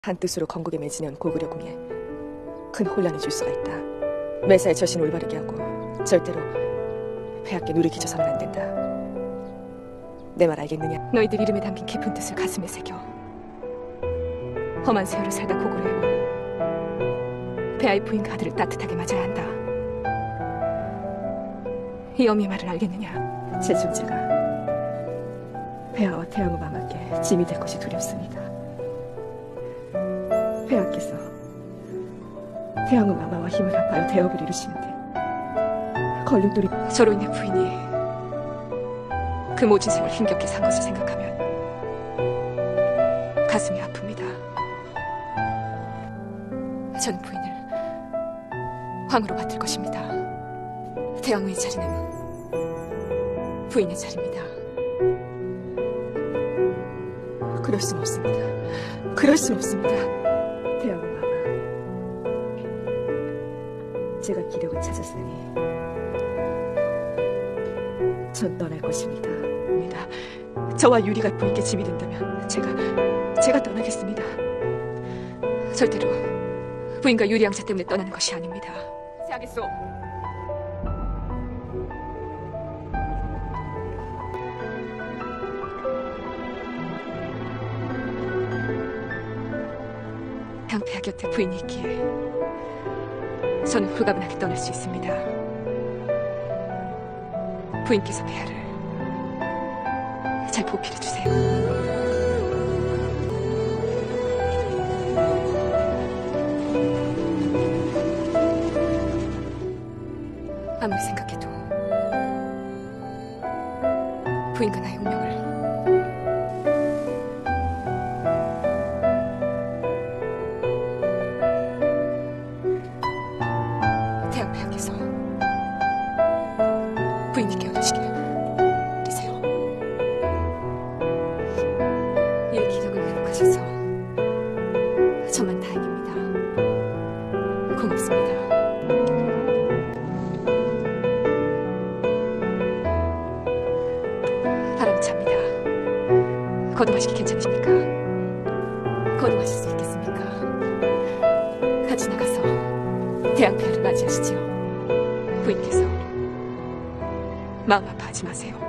한뜻으로 건국에 매진해온 고구려 궁에 큰 혼란을 줄 수가 있다. 매사에 저신을 올바르게 하고 절대로 폐하께 누를 끼쳐서는 안 된다. 내 말 알겠느냐? 너희들 이름에 담긴 깊은 뜻을 가슴에 새겨 험한 세월을 살다 고구려에 온 폐하의 부인과 아들을 따뜻하게 맞아야 한다. 이 어미의 말을 알겠느냐? 제 존재가 폐하와 태양의 마마께 짐이 될 것이 두렵습니다. 폐하께서 태양의 마마와 힘을 합하여 대업을 이루시는데 걸림돌이 저로 인해 부인이 그 모진 생을 힘겹게 산 것을 생각하면 가슴이 아픕니다. 전 부인을 황으로 받들 것입니다. 태양의 자리는 부인의 자리입니다. 그럴 순 없습니다. 그럴 순 없습니다. 태양의 마마, 제가 기력을 찾았으니 전 떠날 것입니다. 저와 유리가 부인께 짐이 된다면 제가 떠나겠습니다. 절대로 부인과 유리 양자 때문에 떠나는 것이 아닙니다. 제하겠소. 당폐하 곁에 부인이 있기에 저는 홀가분하게 떠날 수 있습니다. 부인께서 폐하를 잘 보필해 주세요. 아무리 생각해도 부인과 나의 운명을 태양 폐하께서 부인님께 얻으시길 빌으세요. 이 기적을 회복하셔서 정말 다행입니다. 고맙습니다. 바람찹니다. 거듭하시기 괜찮으십니까? 거듭하실 수 있겠습니까? 같이 나가서 태양 폐하를 맞이하시지요. 부인께서 마음 아파하지 마세요.